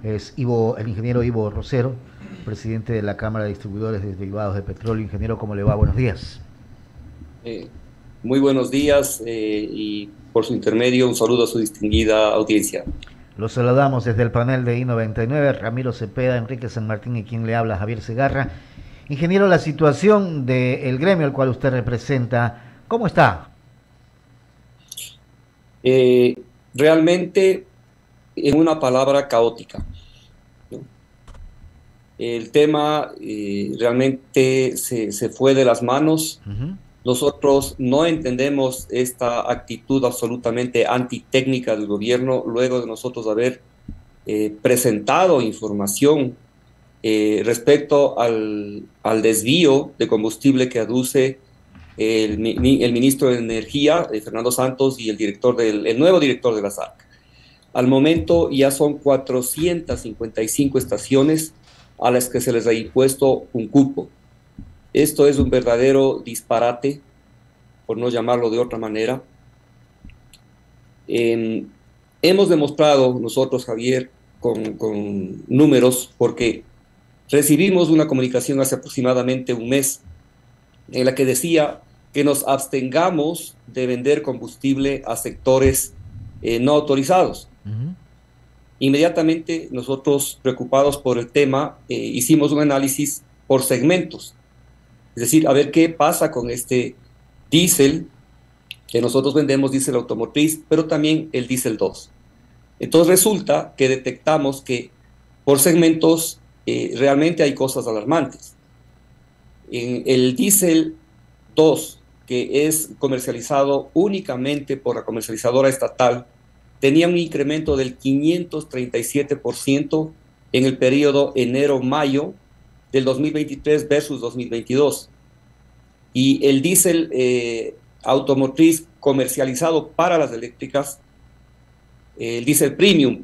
Es Ivo, el ingeniero Ivo Rosero, presidente de la Cámara de Distribuidores de Derivados de Petróleo. Ingeniero, ¿cómo le va? Buenos días. Eh, Muy buenos días y por su intermedio un saludo a su distinguida audiencia. Los saludamos desde el panel de I99, Ramiro Cepeda, Enrique San Martín y quien le habla, Javier Segarra. Ingeniero, la situación del gremio al cual usted representa, ¿cómo está? Eh, Realmente, en una palabra, caótica, ¿no? El tema realmente se fue de las manos. Uh -huh. Nosotros no entendemos esta actitud absolutamente antitécnica del gobierno luego de nosotros haber presentado información respecto al desvío de combustible que aduce el ministro de Energía, Fernando Santos, y el nuevo director de la SAC. Al momento ya son 455 estaciones a las que se les ha impuesto un cupo. Esto es un verdadero disparate, por no llamarlo de otra manera. Hemos demostrado nosotros, Javier, con números, porque recibimos una comunicación hace aproximadamente un mes en la que decía que nos abstengamos de vender combustible a sectores no autorizados. Uh -huh. Inmediatamente nosotros, preocupados por el tema, hicimos un análisis por segmentos, es decir, a ver qué pasa con este diésel que nosotros vendemos, diésel automotriz, pero también el diésel 2. Entonces resulta que detectamos que por segmentos realmente hay cosas alarmantes. En el diésel 2, que es comercializado únicamente por la comercializadora estatal, tenía un incremento del 537% en el periodo enero-mayo del 2023 versus 2022. Y el diésel automotriz comercializado para las eléctricas, el diésel premium,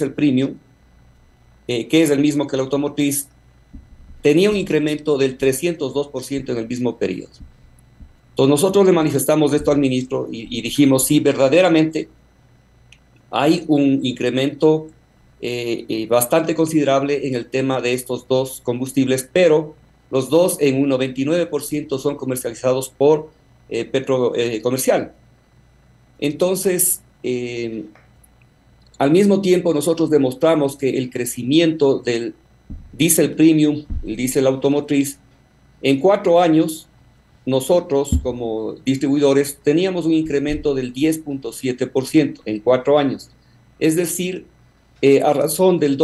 que es el mismo que el automotriz, tenía un incremento del 302% en el mismo periodo. Entonces nosotros le manifestamos esto al ministro y dijimos, sí, verdaderamente hay un incremento bastante considerable en el tema de estos dos combustibles, pero los dos en un 99% son comercializados por Petro Comercial. Entonces, al mismo tiempo nosotros demostramos que el crecimiento del diésel premium, el diésel automotriz, en 4 años, nosotros como distribuidores teníamos un incremento del 10.7% en 4 años. Es decir, a razón del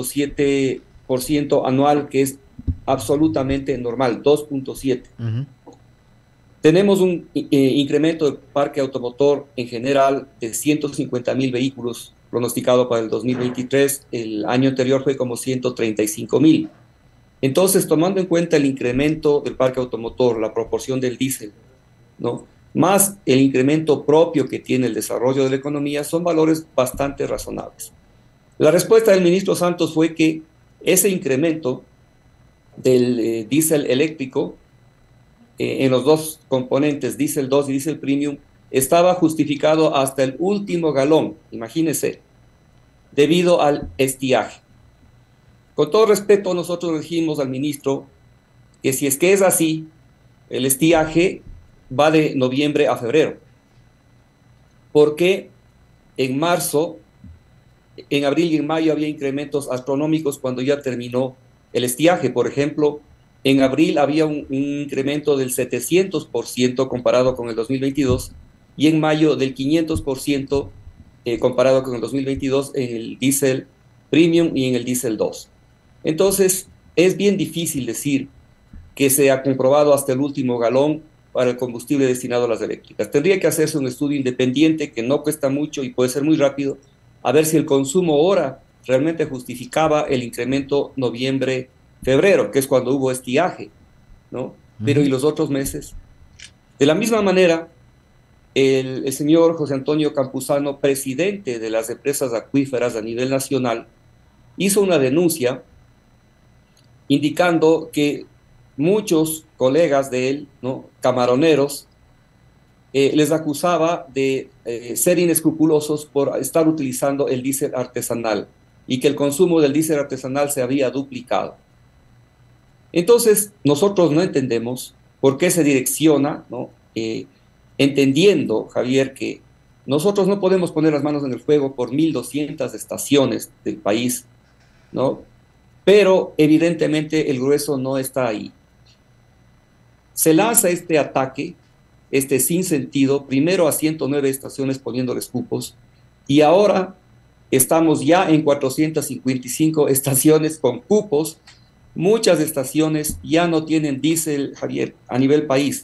2.7% anual, que es absolutamente normal, 2.7. Uh -huh. Tenemos un incremento del parque automotor en general de 150,000 vehículos pronosticado para el 2023. El año anterior fue como 135,000. Entonces, tomando en cuenta el incremento del parque automotor, la proporción del diésel, ¿no?, más el incremento propio que tiene el desarrollo de la economía, son valores bastante razonables. La respuesta del ministro Santos fue que ese incremento del diésel eléctrico en los dos componentes, diésel 2 y diésel premium, estaba justificado hasta el último galón, imagínense, debido al estiaje. Con todo respeto, nosotros dijimos al ministro que si es que es así, el estiaje va de noviembre a febrero, porque en marzo, en abril y en mayo había incrementos astronómicos cuando ya terminó el estiaje. Por ejemplo, en abril había un incremento del 700% comparado con el 2022 y en mayo del 500% comparado con el 2022 en el diésel premium y en el diésel 2. Entonces, es bien difícil decir que se ha comprobado hasta el último galón para el combustible destinado a las eléctricas. Tendría que hacerse un estudio independiente que no cuesta mucho y puede ser muy rápido, a ver si el consumo hora realmente justificaba el incremento noviembre-febrero, que es cuando hubo estiaje, ¿no? Pero ¿y los otros meses? De la misma manera, el señor José Antonio Campuzano, presidente de las empresas acuíferas a nivel nacional, hizo una denuncia indicando que muchos colegas de él, ¿no?, camaroneros, les acusaba de ser inescrupulosos por estar utilizando el diésel artesanal. y que el consumo del diésel artesanal se había duplicado. Entonces, nosotros no entendemos por qué se direcciona, ¿no? Entendiendo, Javier, que nosotros no podemos poner las manos en el fuego por 1.200 estaciones del país, ¿no? Pero evidentemente el grueso no está ahí. Se lanza este ataque, este sinsentido, primero a 109 estaciones poniéndoles cupos, y ahora estamos ya en 455 estaciones con cupos. Muchas estaciones ya no tienen diésel, Javier, a nivel país.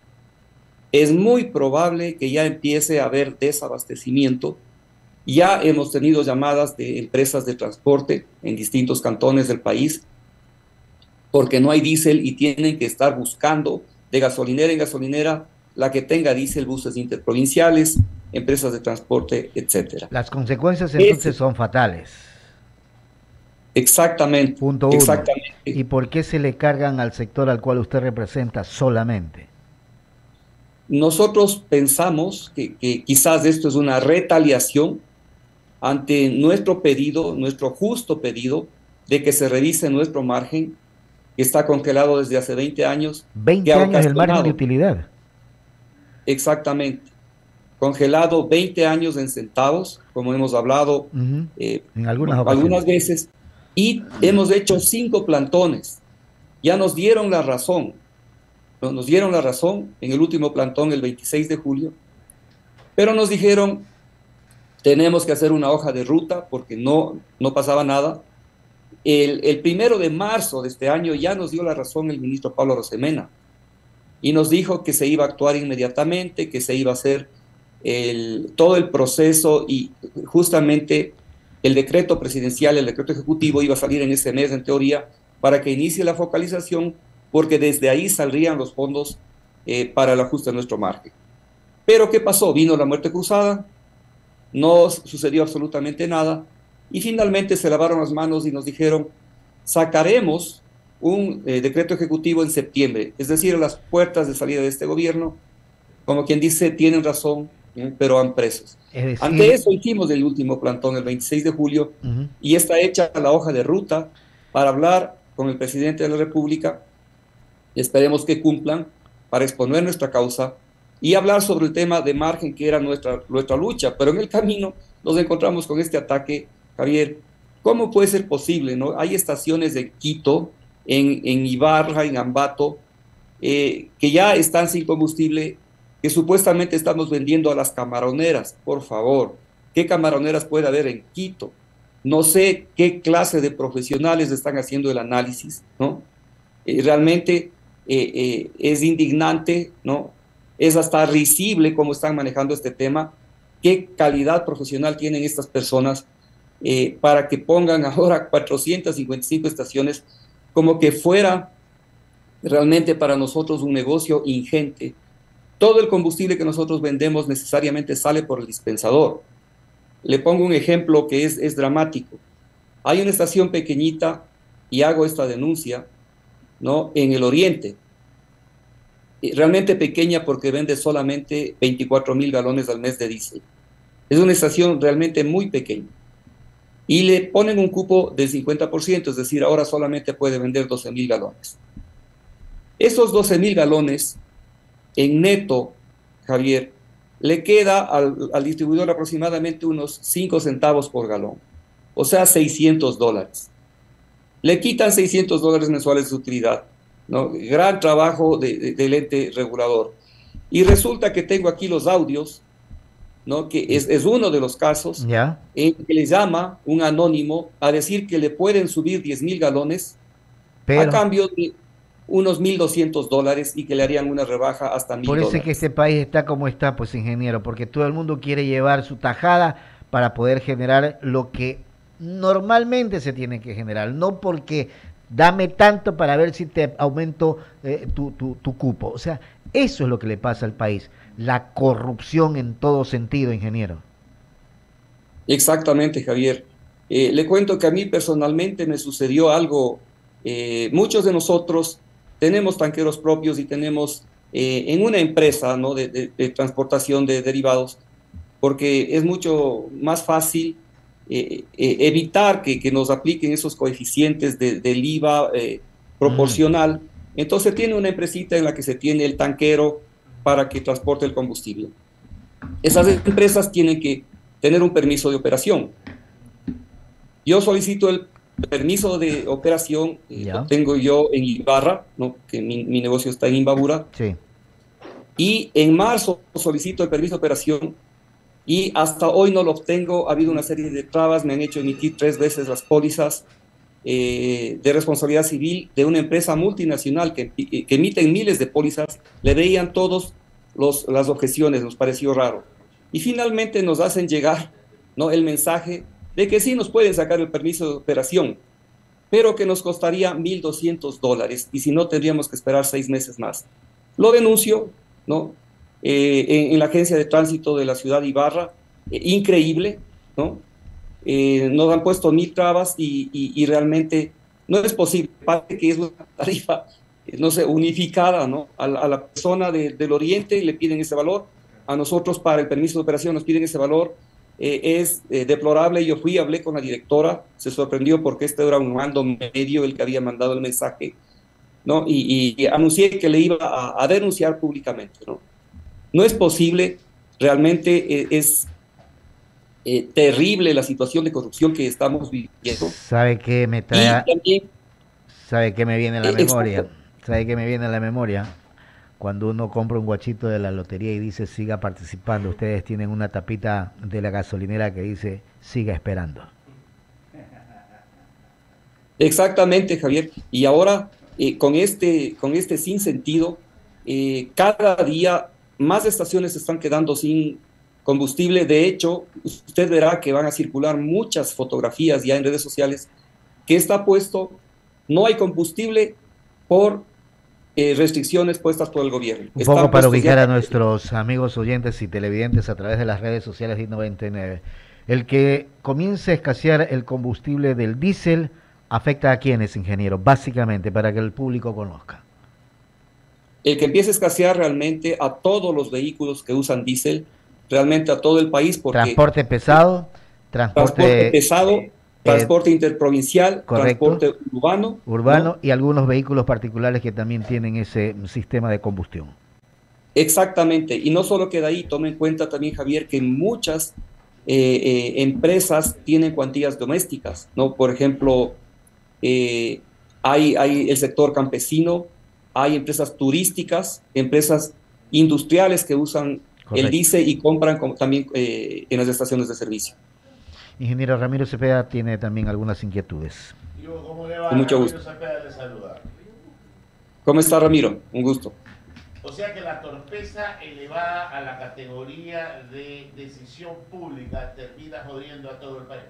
Es muy probable que ya empiece a haber desabastecimiento. Ya hemos tenido llamadas de empresas de transporte en distintos cantones del país porque no hay diésel y tienen que estar buscando de gasolinera en gasolinera la que tenga diésel, buses interprovinciales, empresas de transporte, etcétera. Las consecuencias entonces son fatales. Exactamente. Punto uno. Exactamente. ¿Y por qué se le cargan al sector al cual usted representa solamente? Nosotros pensamos que quizás esto es una retaliación ante nuestro pedido, nuestro justo pedido, de que se revise nuestro margen, que está congelado desde hace 20 años. 20 años el margen de utilidad. Exactamente. Congelado 20 años en centavos, como hemos hablado en algunas veces, y hemos hecho 5 plantones. Ya nos dieron la razón. Nos dieron la razón en el último plantón, el 26 de julio, pero nos dijeron, tenemos que hacer una hoja de ruta porque no pasaba nada. El 1 de marzo de este año ya nos dio la razón el ministro Pablo Rosemena y nos dijo que se iba a actuar inmediatamente, que se iba a hacer todo el proceso y justamente el decreto presidencial, el decreto ejecutivo iba a salir en ese mes en teoría para que inicie la focalización, porque desde ahí saldrían los fondos para el ajuste de nuestro margen. Pero ¿qué pasó? Vino la muerte cruzada, no sucedió absolutamente nada, y finalmente se lavaron las manos y nos dijeron, sacaremos un decreto ejecutivo en septiembre, es decir, a las puertas de salida de este gobierno, como quien dice, tienen razón, pero van presos. Es decir, ante eso hicimos el último plantón, el 26 de julio, y está hecha la hoja de ruta para hablar con el presidente de la República. Esperemos que cumplan para exponer nuestra causa y hablar sobre el tema de margen, que era nuestra lucha, pero en el camino nos encontramos con este ataque. Javier, ¿cómo puede ser posible, no? Hay estaciones de Quito, en Ibarra, en Ambato, que ya están sin combustible, que supuestamente estamos vendiendo a las camaroneras. Por favor, ¿qué camaroneras puede haber en Quito? No sé qué clase de profesionales están haciendo el análisis, ¿no? Realmente es indignante, ¿no? Es hasta risible cómo están manejando este tema. ¿Qué calidad profesional tienen estas personas para que pongan ahora 455 estaciones como que fuera realmente para nosotros un negocio ingente? Todo el combustible que nosotros vendemos necesariamente sale por el dispensador. Le pongo un ejemplo que es dramático. Hay una estación pequeñita, y hago esta denuncia, ¿no?, en el oriente, realmente pequeña porque vende solamente 24,000 galones al mes de diésel. Es una estación realmente muy pequeña. Y le ponen un cupo del 50%, es decir, ahora solamente puede vender 12,000 galones. Esos 12,000 galones, en neto, Javier, le queda al distribuidor aproximadamente unos 5 centavos por galón, o sea, $600. Le quitan $600 mensuales de su utilidad, ¿no? Gran trabajo del ente regulador. Y resulta que tengo aquí los audios, ¿no?, que es uno de los casos, en que le llama un anónimo a decir que le pueden subir 10,000 galones a cambio de unos $1,200 y que le harían una rebaja hasta $1,000. Por eso es que este país está como está, pues, ingeniero, porque todo el mundo quiere llevar su tajada para poder generar lo que normalmente se tiene que generar, no porque dame tanto para ver si te aumento tu cupo. O sea, eso es lo que le pasa al país, la corrupción en todo sentido, ingeniero. Exactamente, Javier. Le cuento que a mí personalmente me sucedió algo. Muchos de nosotros tenemos tanqueros propios y tenemos en una empresa, ¿no?, de transportación de derivados, porque es mucho más fácil evitar que nos apliquen esos coeficientes del IVA proporcional. Entonces tiene una empresita en la que se tiene el tanquero para que transporte el combustible. Esas empresas tienen que tener un permiso de operación. Yo solicito el permiso de operación, lo tengo yo en Ibarra, ¿no? Que mi negocio está en Imbabura. Sí. Y en marzo solicito el permiso de operación y hasta hoy no lo obtengo. Ha habido una serie de trabas, me han hecho emitir 3 veces las pólizas de responsabilidad civil de una empresa multinacional que emiten miles de pólizas. Le veían todos las objeciones, nos pareció raro. Y finalmente nos hacen llegar, ¿no?, el mensaje de que sí nos pueden sacar el permiso de operación, pero que nos costaría $1,200 y si no tendríamos que esperar 6 meses más. Lo denuncio, ¿no?, en la agencia de tránsito de la ciudad de Ibarra. Increíble, ¿no? Nos han puesto 1000 trabas y realmente no es posible. Parece que es una tarifa, no sé, unificada, ¿no? A la persona del oriente le piden ese valor, a nosotros para el permiso de operación nos piden ese valor. Es deplorable. Yo hablé con la directora, se sorprendió porque este era un mando medio el que había mandado el mensaje, ¿no? Y anuncié que le iba a denunciar públicamente, ¿no? No es posible, realmente es terrible la situación de corrupción que estamos viviendo. ¿Sabe qué me trae? También, ¿sabe qué me viene a la memoria? ¿Sabe qué me viene a la memoria? Cuando uno compra un guachito de la lotería y dice siga participando, ustedes tienen una tapita de la gasolinera que dice siga esperando. Exactamente, Javier. Y ahora, con este sinsentido, cada día más estaciones se están quedando sin combustible. De hecho, usted verá que van a circular muchas fotografías ya en redes sociales que está puesto, no hay combustible por restricciones puestas por el gobierno. Un poco para ubicar a nuestros amigos oyentes y televidentes a través de las redes sociales de I99. El que comience a escasear el combustible del diésel afecta a quiénes, ingeniero, básicamente, para que el público conozca. El que empiece a escasear realmente a todos los vehículos que usan diésel, realmente a todo el país. Porque transporte pesado, transporte pesado, transporte interprovincial, correcto, transporte urbano, ¿no? Y algunos vehículos particulares que también tienen ese sistema de combustión. Exactamente, y no solo queda ahí, tome en cuenta también, Javier, que muchas empresas tienen cuantías domésticas, ¿no? Por ejemplo, hay el sector campesino, hay empresas turísticas, empresas industriales que usan correcto, el diésel y compran también en las estaciones de servicio. Ingeniero Ramiro Cepeda tiene también algunas inquietudes. ¿Cómo le va? Con mucho gusto. Ramiro Cepeda le saluda. ¿Cómo está, Ramiro? Un gusto. O sea que la torpeza elevada a la categoría de decisión pública termina jodiendo a todo el país.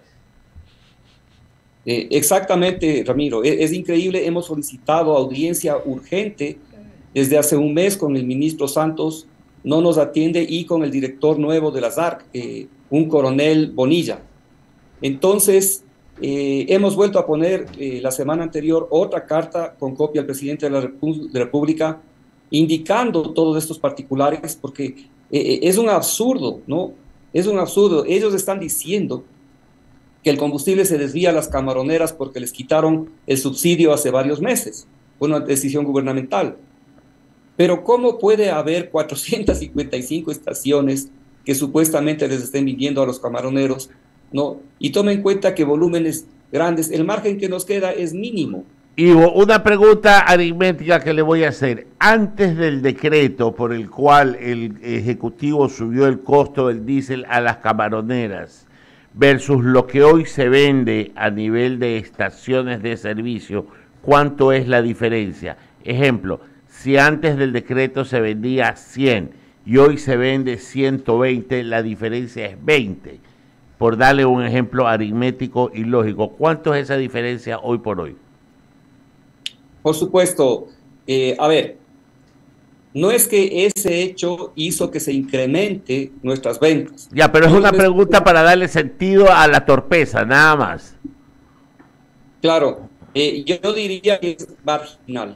Exactamente, Ramiro. Es increíble. Hemos solicitado audiencia urgente desde hace un mes con el ministro Santos, no nos atiende, y con el director nuevo de las ARC, un coronel Bonilla. Entonces, hemos vuelto a poner la semana anterior otra carta con copia al presidente de la República indicando todos estos particulares, porque es un absurdo, ¿no? Es un absurdo. Ellos están diciendo que el combustible se desvía a las camaroneras porque les quitaron el subsidio hace varios meses, una decisión gubernamental. Pero ¿cómo puede haber 455 estaciones que supuestamente les estén vendiendo a los camaroneros, ¿no? Y tome en cuenta que volúmenes grandes, el margen que nos queda es mínimo. Y una pregunta aritmética que le voy a hacer. Antes del decreto por el cual el Ejecutivo subió el costo del diésel a las camaroneras versus lo que hoy se vende a nivel de estaciones de servicio, ¿cuánto es la diferencia? Ejemplo, si antes del decreto se vendía 100 y hoy se vende 120, la diferencia es 20. Por darle un ejemplo aritmético y lógico, ¿cuánto es esa diferencia hoy por hoy? Por supuesto, a ver, no es que ese hecho hizo que se incremente nuestras ventas. Ya, pero es una pregunta para darle sentido a la torpeza, nada más. Claro, yo diría que es marginal,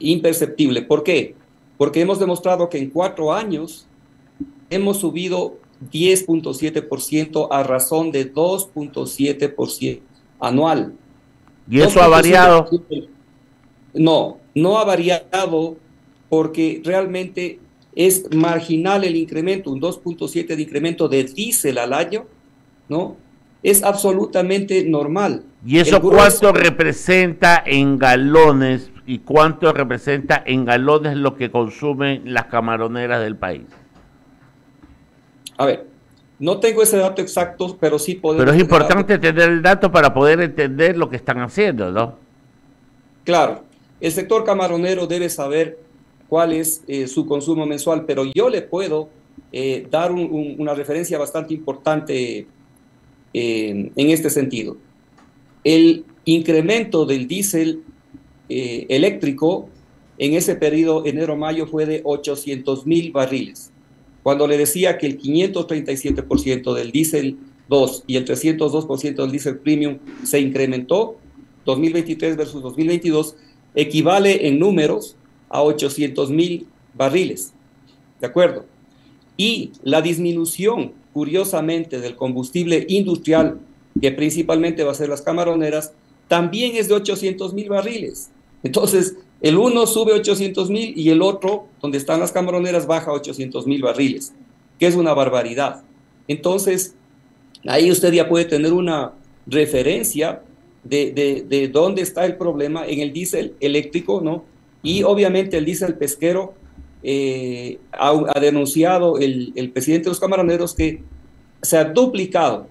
imperceptible. ¿Por qué? Porque hemos demostrado que en 4 años hemos subido 10.7% a razón de 2.7% anual. ¿Y eso ha variado? No, no ha variado porque realmente es marginal el incremento, un 2.7 de incremento de diésel al año, ¿no? Es absolutamente normal. ¿Y eso cuánto representa en galones y cuánto representa en galones lo que consumen las camaroneras del país? A ver, no tengo ese dato exacto, pero sí podemos... Pero es importante tener el dato para poder entender lo que están haciendo, ¿no? Claro, el sector camaronero debe saber cuál es su consumo mensual, pero yo le puedo dar una referencia bastante importante en este sentido. El incremento del diésel eléctrico en ese periodo enero-mayo fue de 800,000 barriles. Cuando le decía que el 537% del diésel 2 y el 302% del diésel premium se incrementó, 2023 versus 2022, equivale en números a 800,000 barriles, ¿de acuerdo? Y la disminución, curiosamente, del combustible industrial, que principalmente va a ser las camaroneras, también es de 800,000 barriles. Entonces, el uno sube 800,000 y el otro, donde están las camaroneras, baja 800,000 barriles, que es una barbaridad. Entonces, ahí usted ya puede tener una referencia de dónde está el problema en el diésel eléctrico, ¿no? Y obviamente el diésel pesquero, ha denunciado el presidente de los camaroneros que se ha duplicado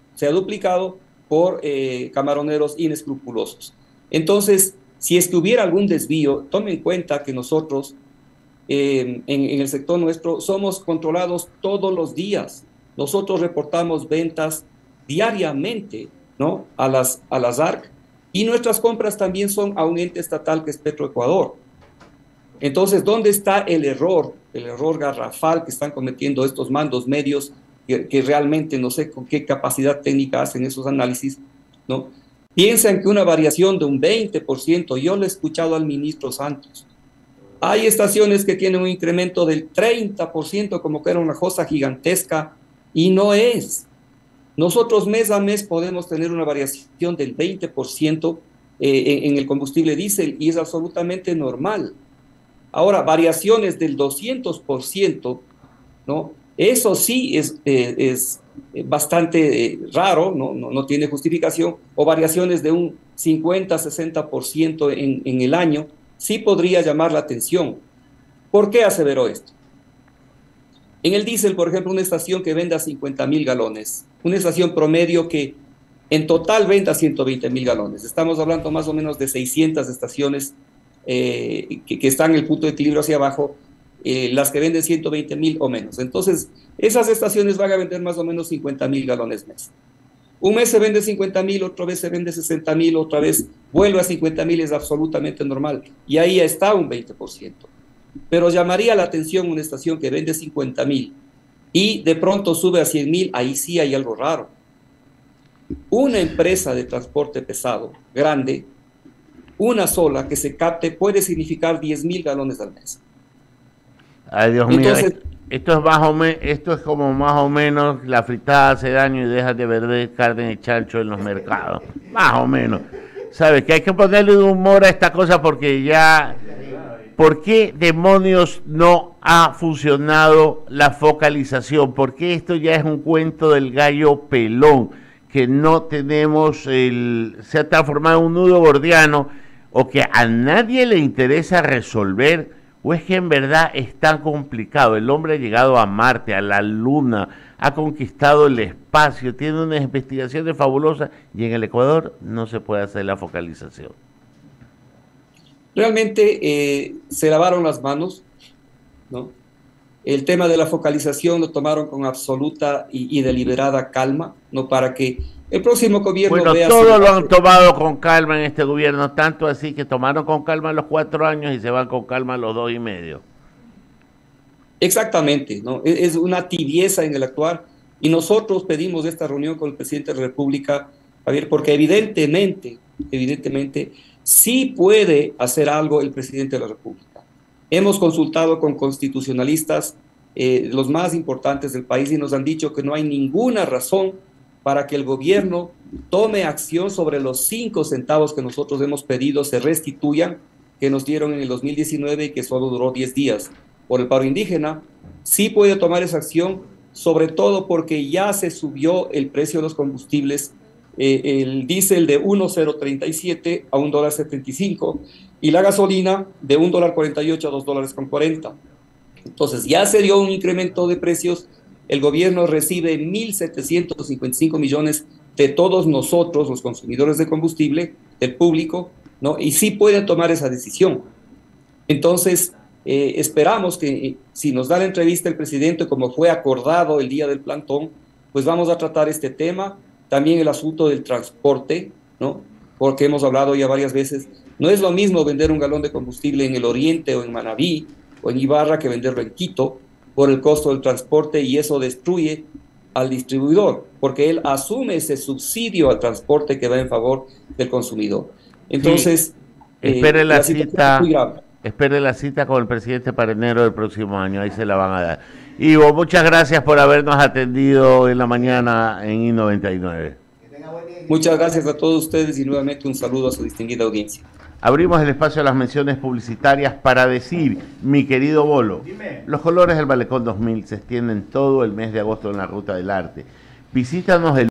por camaroneros inescrupulosos. Entonces, si es que hubiera algún desvío, tome en cuenta que nosotros en el sector nuestro somos controlados todos los días. Nosotros reportamos ventas diariamente, ¿no? a las ARC, y nuestras compras también son a un ente estatal que es Petroecuador. Entonces, ¿dónde está el error garrafal que están cometiendo estos mandos medios que realmente no sé con qué capacidad técnica hacen esos análisis, ¿no? Piensan que una variación de un 20%, yo lo he escuchado al ministro Santos, hay estaciones que tienen un incremento del 30%, como que era una cosa gigantesca, y no es. Nosotros mes a mes podemos tener una variación del 20% en el combustible diésel, y es absolutamente normal. Ahora, variaciones del 200%, ¿no? Eso sí es bastante raro, no tiene justificación, o variaciones de un 50-60% en el año, sí podría llamar la atención. ¿Por qué aseveró esto? En el diésel, por ejemplo, una estación que venda 50,000 galones, una estación promedio que en total venda 120,000 galones, estamos hablando más o menos de 600 estaciones que están en el punto de equilibrio hacia abajo, las que venden 120,000 o menos. Entonces, esas estaciones van a vender más o menos 50,000 galones mes. Un mes se vende 50,000, otra vez se vende 60,000, otra vez vuelve a 50,000, es absolutamente normal. Y ahí está un 20%. Pero llamaría la atención una estación que vende 50,000 y de pronto sube a 100,000, ahí sí hay algo raro. Una empresa de transporte pesado, grande, una sola que se capte puede significar 10,000 galones al mes. Ay, Dios mío, esto es como más o menos la fritada hace daño y deja de vender carne de chancho en los mercados, más o menos. ¿Sabes? Que hay que ponerle humor a esta cosa porque ya... ¿Por qué demonios no ha funcionado la focalización? ¿Por qué esto ya es un cuento del gallo pelón? Que no tenemos se ha transformado en un nudo gordiano, o que a nadie le interesa resolver, o es que en verdad es tan complicado. El hombre ha llegado a Marte, a la Luna, ha conquistado el espacio, tiene unas investigaciones fabulosas, y en el Ecuador no se puede hacer la focalización. Realmente se lavaron las manos, ¿no? El tema de la focalización lo tomaron con absoluta y deliberada calma, ¿no? Para que el próximo gobierno vea... Bueno, todo lo han tomado con calma en este gobierno, tanto así que tomaron con calma los 4 años y se van con calma los 2 y medio. Exactamente, ¿no? Es una tibieza en el actuar, y nosotros pedimos esta reunión con el presidente de la República, Javier, porque evidentemente, sí puede hacer algo el presidente de la República. Hemos consultado con constitucionalistas los más importantes del país, y nos han dicho que no hay ninguna razón para que el gobierno tome acción sobre los 5 centavos que nosotros hemos pedido se restituyan, que nos dieron en el 2019 y que solo duró 10 días por el paro indígena. Sí puede tomar esa acción, sobre todo porque ya se subió el precio de los combustibles, el diésel de 1,037 a $1.75 y la gasolina de $1.48 a $2.40. Entonces ya se dio un incremento de precios. El gobierno recibe 1.755 millones de todos nosotros, los consumidores de combustible, del público, ¿no? Y sí pueden tomar esa decisión. Entonces, esperamos que si nos da la entrevista el presidente, como fue acordado el día del plantón, pues vamos a tratar este tema. También el asunto del transporte, ¿no? Porque hemos hablado ya varias veces, no es lo mismo vender un galón de combustible en el Oriente o en Manabí o en Ibarra que venderlo en Quito, por el costo del transporte, y eso destruye al distribuidor, porque él asume ese subsidio al transporte que va en favor del consumidor. Entonces, sí, espere la cita, espere la cita con el presidente para enero del próximo año, ahí se la van a dar. Ivo, muchas gracias por habernos atendido en la mañana en I99. Muchas gracias a todos ustedes y nuevamente un saludo a su distinguida audiencia. Abrimos el espacio a las menciones publicitarias para decir, mi querido Bolo, los colores del Malecón 2000 se extienden todo el mes de agosto en la Ruta del Arte. Visítanos el